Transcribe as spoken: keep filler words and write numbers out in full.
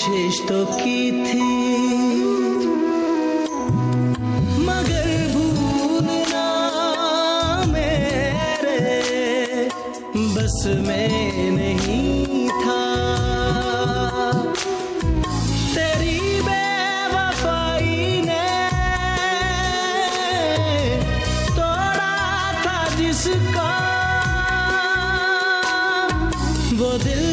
कोशिश तो की थी, मगर भूलना मेरे बस में नहीं था। तेरी बेवफाई ने तोड़ा था जिसका, वो दिल